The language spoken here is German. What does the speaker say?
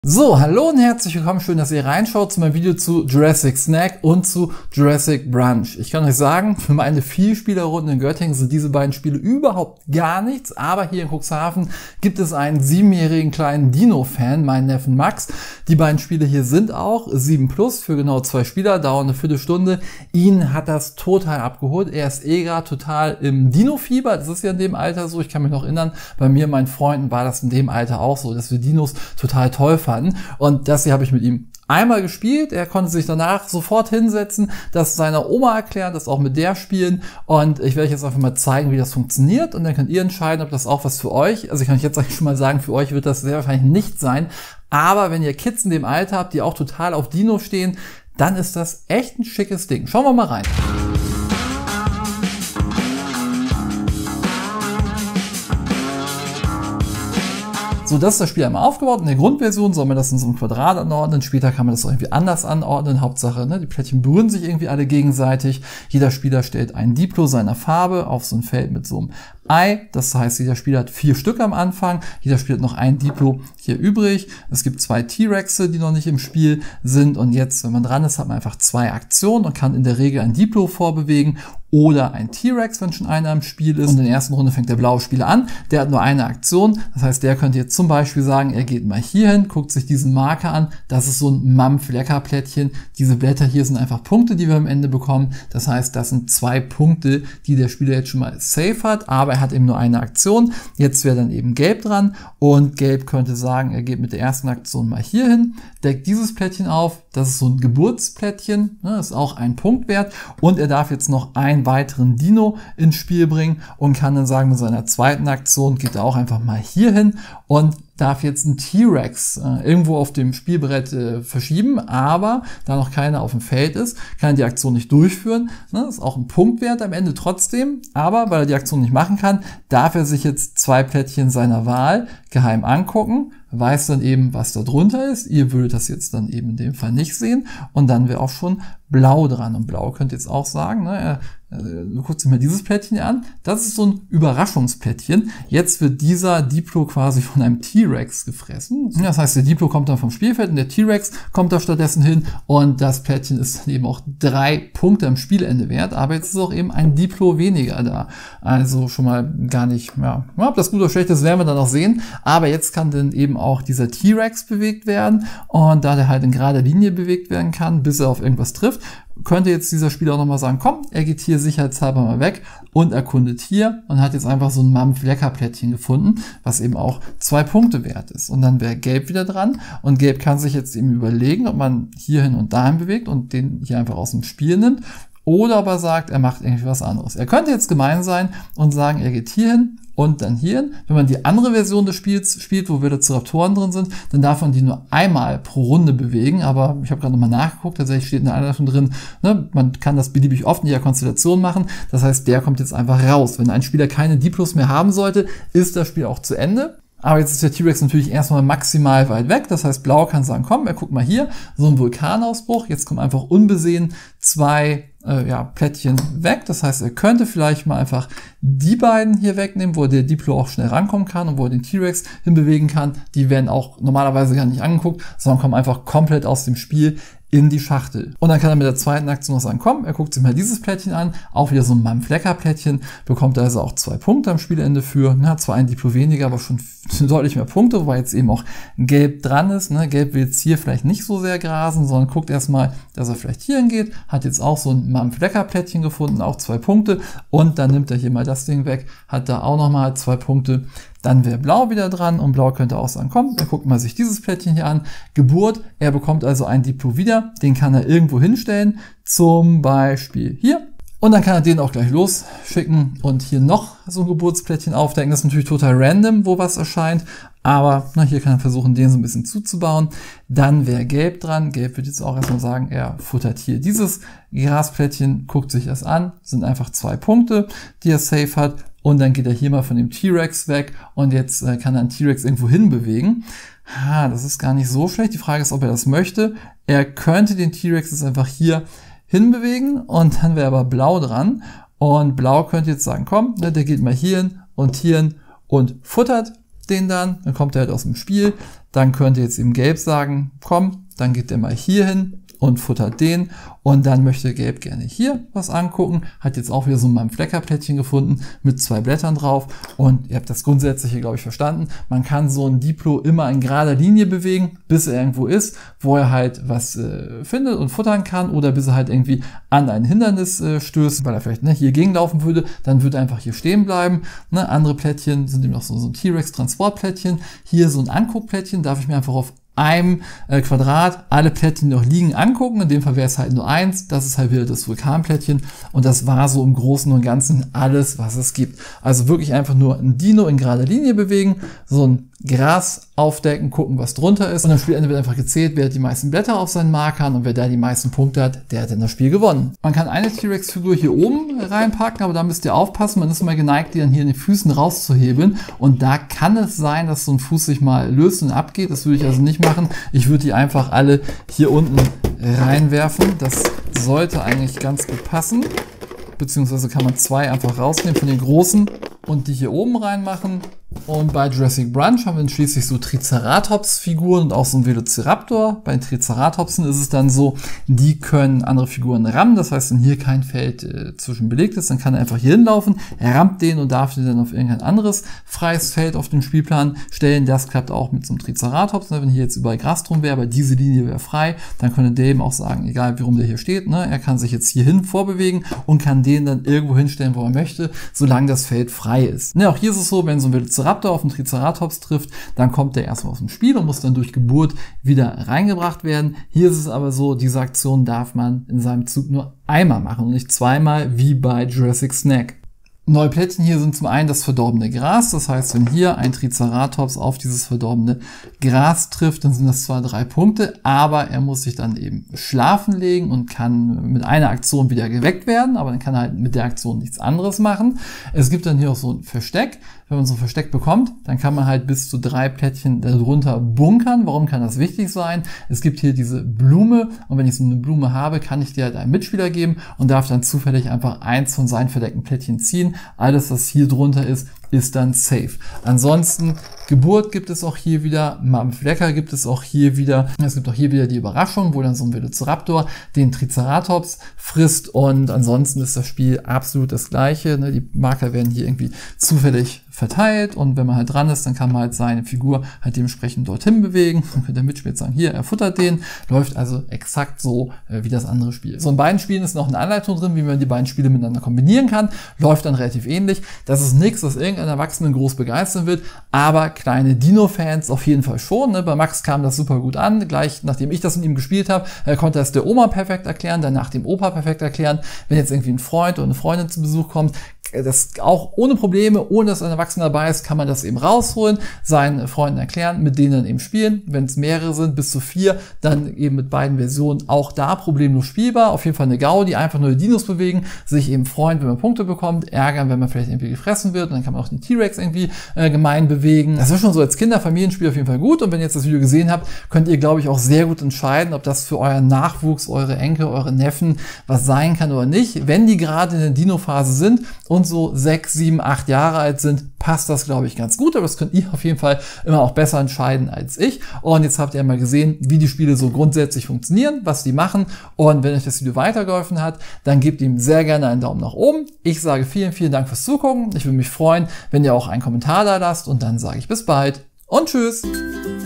So, hallo und herzlich willkommen, schön, dass ihr reinschaut zu meinem Video zu Jurassic Snack und zu Jurassic Brunch. Ich kann euch sagen, für meine Vielspielerrunde in Göttingen sind diese beiden Spiele überhaupt gar nichts, aber hier in Cuxhaven gibt es einen 7-jährigen kleinen Dino-Fan, meinen Neffen Max. Die beiden Spiele hier sind auch 7+ für genau 2 Spieler, dauern eine Viertelstunde. Ihn hat das total abgeholt, er ist gerade total im Dino-Fieber, das ist ja in dem Alter so, ich kann mich noch erinnern, bei mir und meinen Freunden war das in dem Alter auch so, dass wir Dinos total toll fanden. Und das hier habe ich mit ihm einmal gespielt. Er konnte sich danach sofort hinsetzen, das seiner Oma erklären, das auch mit der spielen. Und ich werde euch jetzt einfach mal zeigen, wie das funktioniert. Und dann könnt ihr entscheiden, ob das auch was für euch, also ich kann euch jetzt eigentlich schon mal sagen, für euch wird das sehr wahrscheinlich nicht sein. Aber wenn ihr Kids in dem Alter habt, die auch total auf Dino stehen, dann ist das echt ein schickes Ding. Schauen wir mal rein. So, das ist das Spiel einmal aufgebaut. In der Grundversion soll man das in so einem Quadrat anordnen. Später kann man das auch irgendwie anders anordnen. Hauptsache, ne, die Plättchen berühren sich irgendwie alle gegenseitig. Jeder Spieler stellt ein Diplo seiner Farbe auf so ein Feld mit so einem Ei. Das heißt, jeder Spieler hat 4 Stück am Anfang. Jeder Spieler hat noch ein Diplo hier übrig. Es gibt 2 T-Rexe, die noch nicht im Spiel sind. Und jetzt, wenn man dran ist, hat man einfach 2 Aktionen und kann in der Regel ein Diplo vorbewegen oder ein T-Rex, wenn schon einer im Spiel ist. Und in der ersten Runde fängt der blaue Spieler an. Der hat nur eine Aktion. Das heißt, der könnte jetzt zum Beispiel sagen, er geht mal hier hin, guckt sich diesen Marker an. Das ist so ein Mampf-Lecker-Plättchen. Diese Blätter hier sind einfach Punkte, die wir am Ende bekommen. Das heißt, das sind 2 Punkte, die der Spieler jetzt schon mal safe hat. Aber er hat eben nur eine Aktion. Jetzt wäre dann eben Gelb dran. Und Gelb könnte sagen, er geht mit der ersten Aktion mal hier hin, deckt dieses Plättchen auf. Das ist so ein Geburtsplättchen. Das ist auch ein Punkt wert. Und er darf jetzt noch einen weiteren Dino ins Spiel bringen und kann dann sagen, mit seiner zweiten Aktion geht er auch einfach mal hier hin und darf jetzt einen T-Rex irgendwo auf dem Spielbrett verschieben, aber da noch keiner auf dem Feld ist, kann er die Aktion nicht durchführen. Das ist auch ein Punktwert am Ende trotzdem, aber weil er die Aktion nicht machen kann, darf er sich jetzt 2 Plättchen seiner Wahl geheim angucken, weiß dann eben, was da drunter ist. Ihr würdet das jetzt dann eben in dem Fall nicht sehen und dann wäre auch schon Blau dran. Und Blau könnt ihr jetzt auch sagen, ne, du guckst dir mal dieses Plättchen hier an. Das ist so ein Überraschungsplättchen. Jetzt wird dieser Diplo quasi von einem T-Rex gefressen. Das heißt, der Diplo kommt dann vom Spielfeld und der T-Rex kommt da stattdessen hin. Und das Plättchen ist dann eben auch 3 Punkte am Spielende wert. Aber jetzt ist auch eben ein Diplo weniger da. Also schon mal gar nicht, ja, ob das gut oder schlecht ist, werden wir dann noch sehen. Aber jetzt kann dann eben auch dieser T-Rex bewegt werden. Und da der halt in gerader Linie bewegt werden kann, bis er auf irgendwas trifft, könnte jetzt dieser Spieler auch nochmal sagen, komm, er geht hier sicherheitshalber mal weg und erkundet hier und hat jetzt einfach so ein Mampf-Lecker-Plättchen gefunden, was eben auch 2 Punkte wert ist. Und dann wäre Gelb wieder dran und Gelb kann sich jetzt eben überlegen, ob man hierhin und dahin bewegt und den hier einfach aus dem Spiel nimmt oder ob er sagt, er macht irgendwie was anderes. Er könnte jetzt gemein sein und sagen, er geht hierhin und dann hierhin. Wenn man die andere Version des Spiels spielt, wo Velociraptoren drin sind, dann darf man die nur einmal pro Runde bewegen. Aber ich habe gerade nochmal nachgeguckt, tatsächlich steht in der Anleitung drin, ne, man kann das beliebig oft in jeder Konstellation machen. Das heißt, der kommt jetzt einfach raus. Wenn ein Spieler keine Diplos mehr haben sollte, ist das Spiel auch zu Ende. Aber jetzt ist der T-Rex natürlich erstmal maximal weit weg. Das heißt, Blau kann sagen, komm, guck mal hier, so ein Vulkanausbruch. Jetzt kommen einfach unbesehen 2 Plättchen weg. Das heißt, er könnte vielleicht mal einfach die beiden hier wegnehmen, wo der Diplo auch schnell rankommen kann und wo er den T-Rex hinbewegen kann. Die werden auch normalerweise gar nicht angeguckt, sondern kommen einfach komplett aus dem Spiel in die Schachtel. Und dann kann er mit der zweiten Aktion noch sagen, komm, er guckt sich mal dieses Plättchen an, auch wieder so ein Mampf-Lecker-Plättchen, bekommt er also auch 2 Punkte am Spielende für, hat zwar ein Diplo weniger, aber schon deutlich mehr Punkte, wobei jetzt eben auch Gelb dran ist. Ne? Gelb will jetzt hier vielleicht nicht so sehr grasen, sondern guckt erstmal, dass er vielleicht hier hingeht, hat jetzt auch so ein Mampf-Lecker-Plättchen gefunden, auch 2 Punkte und dann nimmt er hier mal das Ding weg, hat da auch nochmal 2 Punkte. Dann wäre Blau wieder dran und Blau könnte auch sagen, komm, er guckt mal sich dieses Plättchen hier an. Geburt, er bekommt also ein Diplo wieder, den kann er irgendwo hinstellen, zum Beispiel hier. Und dann kann er den auch gleich losschicken und hier noch so ein Geburtsplättchen aufdecken. Das ist natürlich total random, wo was erscheint, aber hier kann er versuchen, den so ein bisschen zuzubauen. Dann wäre Gelb dran. Gelb wird jetzt auch erstmal sagen, er futtert hier dieses Grasplättchen, guckt sich das an, sind einfach 2 Punkte, die er safe hat. Und dann geht er hier mal von dem T-Rex weg und jetzt kann er einen T-Rex irgendwo hinbewegen. Das ist gar nicht so schlecht. Die Frage ist, ob er das möchte. Er könnte den T-Rex jetzt einfach hier hinbewegen und dann wäre aber Blau dran. Und Blau könnte jetzt sagen, komm, der geht mal hier hin und futtert den dann kommt er halt aus dem Spiel. dann könnt ihr jetzt eben Gelb sagen, komm, dann geht der mal hier hin und futtert den und dann möchte Gelb gerne hier was angucken, hat jetzt auch wieder so ein Fleckerplättchen gefunden mit 2 Blättern drauf und ihr habt das Grundsätzliche, glaube ich, verstanden. Man kann so ein Diplo immer in gerader Linie bewegen, bis er irgendwo ist, wo er halt was findet und futtern kann oder bis er halt irgendwie an ein Hindernis stößt, weil er vielleicht hier gegenlaufen würde, dann würde er einfach hier stehen bleiben. Andere Plättchen sind eben noch so ein T-Rex-Transportplättchen. Hier so ein Anguckplättchen, darf ich mir einfach auf einem Quadrat alle Plättchen, die noch liegen, angucken. In dem Fall wäre es halt nur eins. Das ist halt wieder das Vulkanplättchen. Und das war so im Großen und Ganzen alles, was es gibt. Also wirklich einfach nur ein Dino in gerader Linie bewegen, so ein Gras aufdecken, gucken, was drunter ist. Und am Spielende wird einfach gezählt, wer hat die meisten Blätter auf seinen Markern und wer da die meisten Punkte hat, der hat dann das Spiel gewonnen. Man kann eine T-Rex-Figur hier oben reinpacken, aber da müsst ihr aufpassen. Man ist immer geneigt, die dann hier in den Füßen rauszuhebeln. Und da kann es sein, dass so ein Fuß sich mal löst und abgeht. Das würde ich also nicht machen. Ich würde die einfach alle hier unten reinwerfen. Das sollte eigentlich ganz gut passen. Beziehungsweise kann man 2 einfach rausnehmen von den großen und die hier oben reinmachen. Und bei Jurassic Brunch haben wir dann schließlich so Triceratops-Figuren und auch so ein Velociraptor. Bei den Triceratopsen ist es dann so, die können andere Figuren rammen. Das heißt, wenn hier kein Feld zwischen belegt ist, dann kann er einfach hier hinlaufen. Er rammt den und darf den dann auf irgendein anderes freies Feld auf den Spielplan stellen. Das klappt auch mit so einem Triceratops. Wenn hier jetzt überall Gras drum wäre, aber diese Linie wäre frei, dann könnte der eben auch sagen, egal wie rum der hier steht, er kann sich jetzt hierhin vorbewegen und kann den dann irgendwo hinstellen, wo er möchte, solange das Feld frei ist. Auch hier ist es so, wenn so ein Velociraptor auf einen Triceratops trifft, dann kommt der erstmal aus dem Spiel und muss dann durch Geburt wieder reingebracht werden. Hier ist es aber so, diese Aktion darf man in seinem Zug nur einmal machen und nicht zweimal, wie bei Jurassic Snack. Neue Plättchen hier sind zum einen das verdorbene Gras, das heißt, wenn hier ein Triceratops auf dieses verdorbene Gras trifft, dann sind das zwar 3 Punkte, aber er muss sich dann eben schlafen legen und kann mit einer Aktion wieder geweckt werden, aber dann kann er halt mit der Aktion nichts anderes machen. Es gibt dann hier auch so ein Versteck. Wenn man so ein Versteck bekommt, dann kann man halt bis zu 3 Plättchen darunter bunkern. Warum kann das wichtig sein? Es gibt hier diese Blume und wenn ich so eine Blume habe, kann ich die halt einem Mitspieler geben und darf dann zufällig einfach eins von seinen verdeckten Plättchen ziehen. Alles, was hier drunter ist dann safe. Ansonsten, Geburt gibt es auch hier wieder, Flecker gibt es auch hier wieder. Es gibt auch hier wieder die Überraschung, wo dann so ein Velociraptor den Triceratops frisst und ansonsten ist das Spiel absolut das gleiche. Die Marker werden hier irgendwie zufällig verteilt und wenn man halt dran ist, dann kann man halt seine Figur halt dementsprechend dorthin bewegen. Dann könnte der Mitspieler sagen, hier, er futtert den. Läuft also exakt so wie das andere Spiel. So in beiden Spielen ist noch eine Anleitung drin, wie man die beiden Spiele miteinander kombinieren kann. Läuft dann relativ ähnlich. Das ist nichts, was irgendein Erwachsenen groß begeistern wird, aber kleine Dino-Fans auf jeden Fall schon. Bei Max kam das super gut an. Gleich nachdem ich das mit ihm gespielt habe, konnte er es der Oma perfekt erklären, danach dem Opa perfekt erklären. Wenn jetzt irgendwie ein Freund oder eine Freundin zu Besuch kommt, das auch ohne Probleme, ohne dass ein Erwachsener dabei ist, kann man das eben rausholen, seinen Freunden erklären, mit denen dann eben spielen. Wenn es mehrere sind, bis zu 4, dann eben mit beiden Versionen auch da problemlos spielbar. Auf jeden Fall eine Gaudi, einfach nur die Dinos bewegen, sich eben freuen, wenn man Punkte bekommt, ärgern, wenn man vielleicht irgendwie gefressen wird und dann kann man auch den T-Rex irgendwie gemein bewegen. Das ist schon so als Kinder-Familienspiel auf jeden Fall gut und wenn ihr jetzt das Video gesehen habt, könnt ihr, glaube ich, auch sehr gut entscheiden, ob das für euren Nachwuchs, eure Enkel, eure Neffen was sein kann oder nicht. Wenn die gerade in der Dino-Phase sind und so 6, 7, 8 Jahre alt sind, passt das, glaube ich, ganz gut. Aber das könnt ihr auf jeden Fall immer auch besser entscheiden als ich. Und jetzt habt ihr mal gesehen, wie die Spiele so grundsätzlich funktionieren, was die machen. Und wenn euch das Video weitergeholfen hat, dann gebt ihm sehr gerne einen Daumen nach oben. Ich sage vielen, vielen Dank fürs Zugucken. Ich würde mich freuen, wenn ihr auch einen Kommentar da lasst. Und dann sage ich bis bald und tschüss.